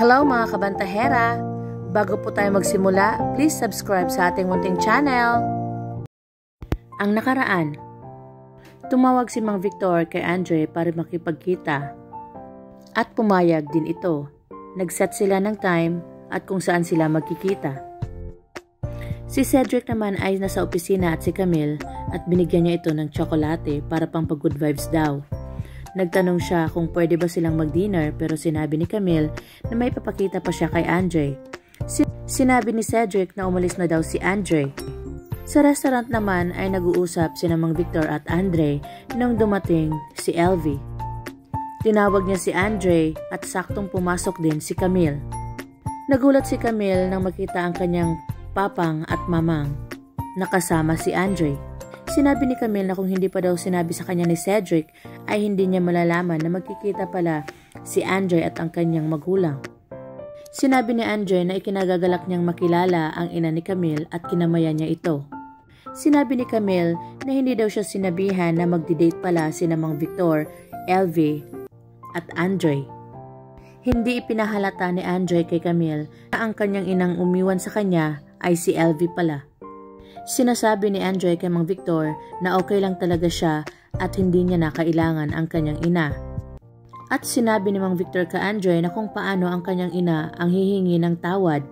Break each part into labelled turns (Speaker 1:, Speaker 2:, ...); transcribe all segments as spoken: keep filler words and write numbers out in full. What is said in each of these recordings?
Speaker 1: Hello mga kabantahera! Bago po tayo magsimula, please subscribe sa ating munting channel. Ang nakaraan, tumawag si Mang Victor kay Andre para makipagkita. At pumayag din ito. Nag-set sila ng time at kung saan sila magkikita. Si Cedric naman ay nasa opisina at si Camille at binigyan niya ito ng tsokolate para pang pag-good vibes daw. Nagtanong siya kung pwede ba silang mag-dinner pero sinabi ni Camille na may papakita pa siya kay Andre. Sinabi ni Cedric na umalis na daw si Andre. Sa restaurant naman ay nag-uusap sina Mang Victor at Andre nung dumating si Elvie. Tinawag niya si Andre at saktong pumasok din si Camille. Nagulat si Camille nang makita ang kanyang papang at mamang nakasama si Andre. Sinabi ni Camille na kung hindi pa daw sinabi sa kanya ni Cedric ay hindi niya malalaman na magkikita pala si Andre at ang kanyang magulang. Sinabi ni Andre na ikinagagalak niyang makilala ang ina ni Camille at kinamayan niya ito. Sinabi ni Camille na hindi daw siya sinabihan na magdi-date pala sina Mang Victor, Elvie at Andre. Hindi ipinahalata ni Andre kay Camille na ang kanyang inang umiwan sa kanya ay si Elvie pala. Sinasabi ni Andre kay Mang Victor na okay lang talaga siya at hindi niya na kailangan ang kanyang ina. At sinabi ni Mang Victor kay Andre na kung paano ang kanyang ina ang hihingi ng tawad.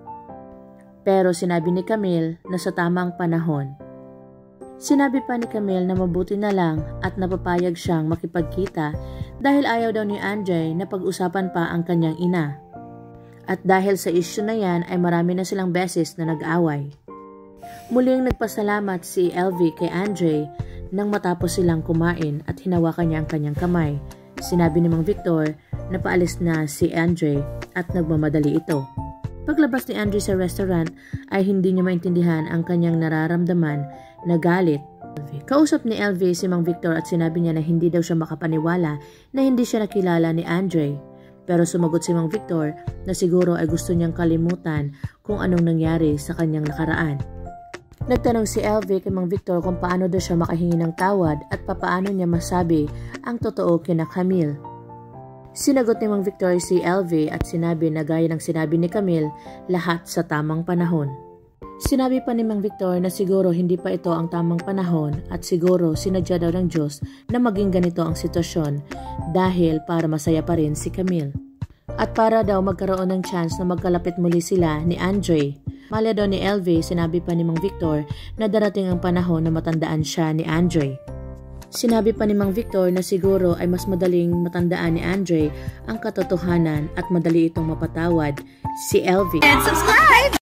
Speaker 1: Pero sinabi ni Camille na sa tamang panahon. Sinabi pa ni Camille na mabuti na lang at napapayag siyang makipagkita dahil ayaw daw ni Andre na pag-usapan pa ang kanyang ina. At dahil sa issue na yan ay marami na silang beses na nag-away. Muling nagpasalamat si Elvie kay Andre nang matapos silang kumain at hinawakan niya ang kanyang kamay. Sinabi ni Mang Victor na paalis na si Andre at nagmamadali ito. Paglabas ni Andre sa restaurant ay hindi niya maintindihan ang kanyang nararamdaman na galit. Kausap ni Elvie si Mang Victor at sinabi niya na hindi daw siya makapaniwala na hindi siya nakilala ni Andre. Pero sumagot si Mang Victor na siguro ay gusto niyang kalimutan kung anong nangyari sa kanyang nakaraan. Nagtanong si Elvie kay Mang Victor kung paano daw siya makahingi ng tawad at papaano niya masabi ang totoo kina Camille. Sinagot ni Mang Victor si Elvie at sinabi na gaya ng sinabi ni Camille, lahat sa tamang panahon. Sinabi pa ni Mang Victor na siguro hindi pa ito ang tamang panahon at siguro sinadya daw ng Diyos na maging ganito ang sitwasyon dahil para masaya pa rin si Camille. At para daw magkaroon ng chance na magkalapit muli sila ni Andre. Malya daw ni Elvie, sinabi pa ni Mang Victor na darating ang panahon na matandaan siya ni Andre. Sinabi pa ni Mang Victor na siguro ay mas madaling matandaan ni Andre ang katotohanan at madali itong mapatawad si Elvie. And subscribe!